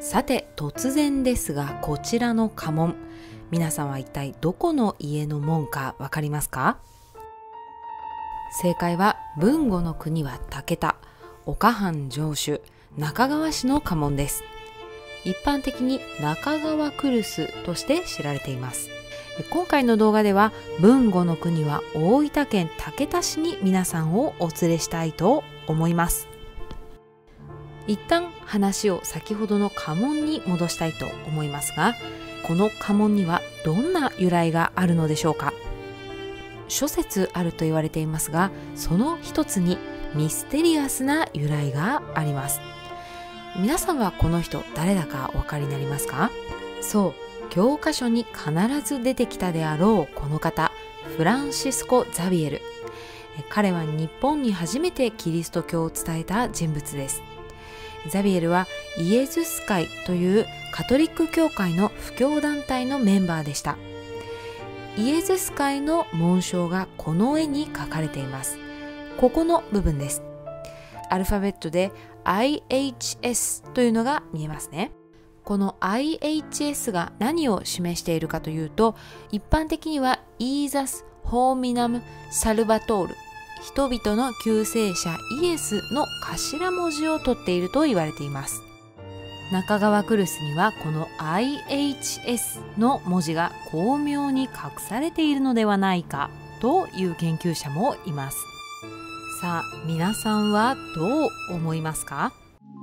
さて突然ですが、こちらの家紋、皆さんは一体どこの家の門かわかりますか？正解は豊後の国は武田、岡藩城主、中川氏の家紋です。一般的に中川来栖として知られています。今回の動画では豊後の国は大分県竹田市に皆さんをお連れしたいと思います。一旦話を先ほどの家紋に戻したいと思いますが、この家紋にはどんな由来があるのでしょうか。諸説あると言われていますが、その一つにミステリアスな由来があります。皆さんはこの人誰だかお分かりになりますか？そう、教科書に必ず出てきたであろうこの方、フランシスコ・ザビエル。彼は日本に初めてキリスト教を伝えた人物です。ザビエルはイエズス会というカトリック教会の布教団体のメンバーでした。イエズス会の紋章がこの絵に描かれています。ここの部分です。アルファベットで IHS というのが見えますね。この IHS が何を示しているかというと、一般的にはイーザス・ホーミナム・サルバトール、人々の救世者イエスの頭文字を取っていると言われています。中川来栖にはこの IHS の文字が巧妙に隠されているのではないかという研究者もいます。さあ、皆さんはどう思いますか？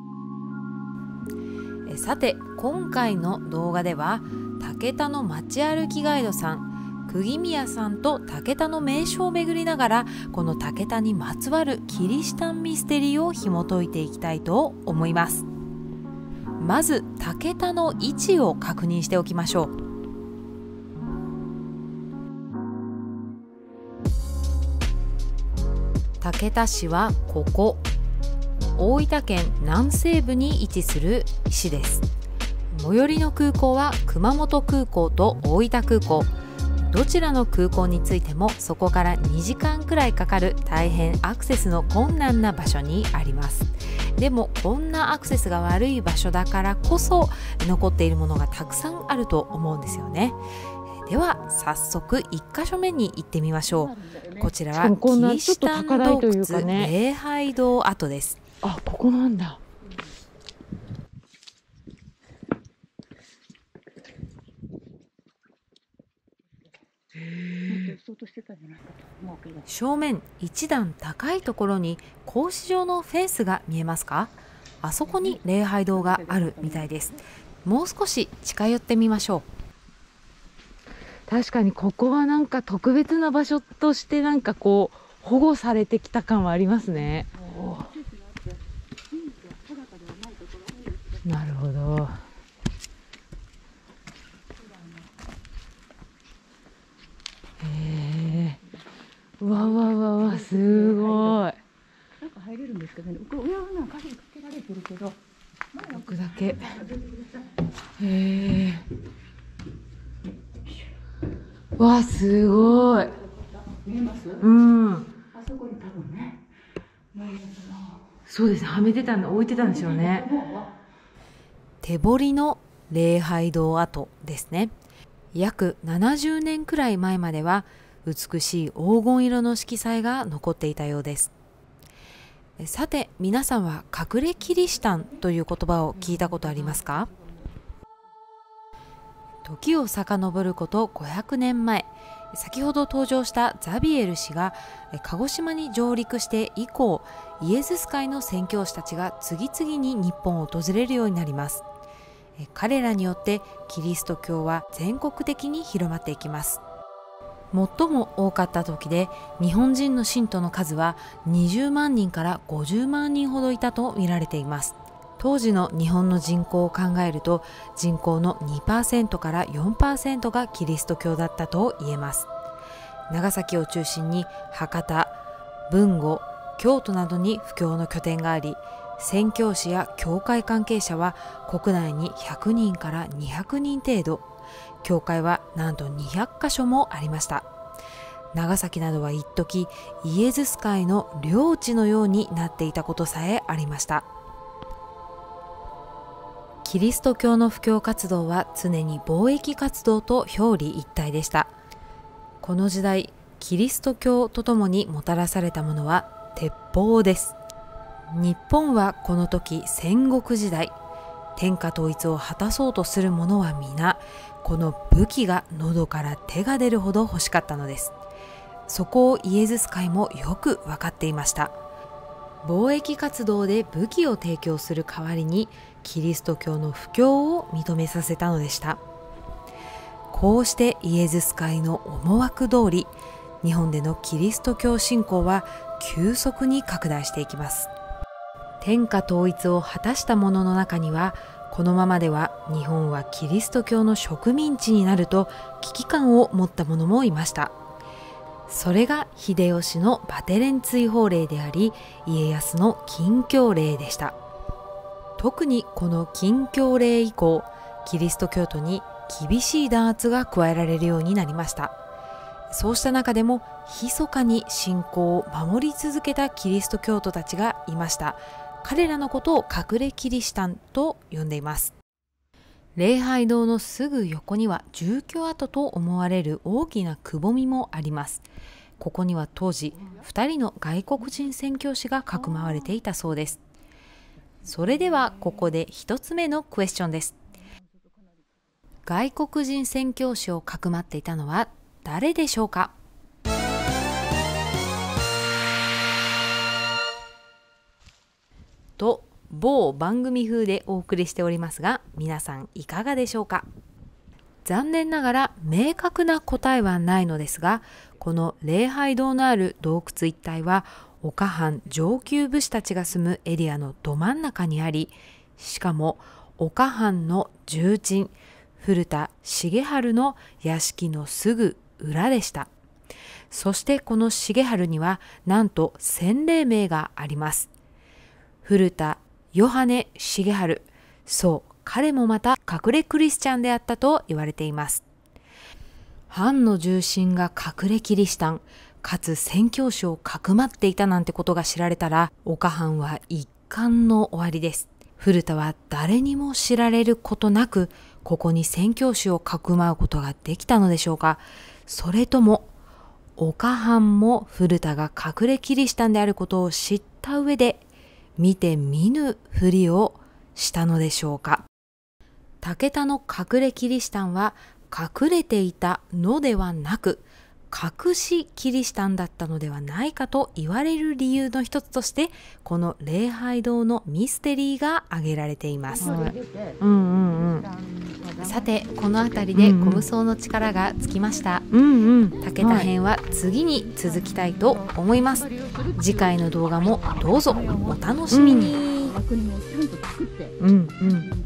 さて、今回の動画では竹田の街歩きガイドさん、釘宮さんと竹田の名所を巡りながら、この竹田にまつわるキリシタンミステリーを紐解いていきたいと思います。まず竹田の位置を確認しておきましょう。竹田市はここ大分県南西部に位置する市です。最寄りの空港は熊本空港と大分空港。どちらの空港についてもそこから2時間くらいかかる大変アクセスの困難な場所にあります。でもこんなアクセスが悪い場所だからこそ残っているものがたくさんあると思うんですよね。では早速1箇所目に行ってみましょう。こちらはキリシタン洞窟礼拝堂跡です。 あ、ここなんだ。 正面一段高いところに格子状のフェンスが見えますか？あそこに礼拝堂があるみたいです。もう少し近寄ってみましょう。確かにここはなんか特別な場所としてなんかこう保護されてきた感はありますね。なるほど。うわうわうわうわ、すごい。なんか入れるんですけどね。上はなんか鍵かけられてるけど。奥だけ。わ、すごい。見えます？うん。あそこに多分ね。そうですね。はめてたんだ、置いてたんでしょうね。 手彫りの礼拝堂跡ですね。約70年くらい前までは美しい黄金色の色彩が残っていたようです。さて、皆さんは隠れキリシタンという言葉を聞いたことありますか？時を遡ること500年前、先ほど登場したザビエル氏が鹿児島に上陸して以降、イエズス会の宣教師たちが次々に日本を訪れるようになります。彼らによってキリスト教は全国的に広まっていきます。最も多かった時で日本人の信徒の数は20万人から50万人ほどいたと見られています。当時の日本の人口を考えると、人口の 2% から 4% がキリスト教だったと言えます。長崎を中心に博多、豊後、京都などに布教の拠点があり、宣教師や教会関係者は国内に100人から200人程度、教会はなんと200カ所もありました。長崎などは一時イエズス会の領地のようになっていたことさえありました。 キリスト教の布教活動は常に貿易活動と表裏一体でした。この時代、キリスト教とともにもたらされたものは鉄砲です。日本はこの時戦国時代、天下統一を果たそうとする者は皆、この武器が喉から手が出るほど欲しかったのです。そこをイエズス会もよく分かっていました。貿易活動で武器を提供する代わりにキリスト教の布教を認めさせたのでした。こうしてイエズス会の思惑通り、日本でのキリスト教信仰は急速に拡大していきます。天下統一を果たした者の中には、このままでは日本はキリスト教の植民地になると危機感を持った者もいました。それが秀吉のバテレン追放令であり、家康の禁教令でした。特にこの禁教令以降、キリスト教徒に厳しい弾圧が加えられるようになりました。そうした中でも密かに信仰を守り続けたキリスト教徒たちがいました。彼らのことを隠れキリシタンと呼んでいます。礼拝堂のすぐ横には住居跡と思われる大きなくぼみもあります。ここには当時2人の外国人宣教師がかくまわれていたそうです。それではここで1つ目のクエスチョンです。外国人宣教師をかくまっていたのは誰でしょうか？と某番組風でお送りしておりますが、皆さんいかがでしょうか？残念ながら明確な答えはないのですが、この礼拝堂のある洞窟一帯は岡藩上級武士たちが住むエリアのど真ん中にあり、しかも岡藩の重鎮古田重治の屋敷のすぐ裏でした。そしてこの重治にはなんと洗礼名があります。古田ヨハネ重治。そう、彼もまた隠れクリスチャンであったと言われています。藩の重臣が隠れキリシタン、かつ宣教師をかくまっていたなんてことが知られたら、岡藩は一巻の終わりです。古田は誰にも知られることなく、ここに宣教師をかくまうことができたのでしょうか。それとも、岡藩も古田が隠れキリシタンであることを知った上で、見て見ぬふりをしたのでしょうか。武田の隠れキリシタンは隠れていたのではなく、隠しキリシタンだったのではないかと言われる理由の一つとして、この礼拝堂のミステリーが挙げられています。さて、この辺りでコムソーの力がつきました。武田編は次に続きたいと思います。次回の動画もどうぞお楽しみに。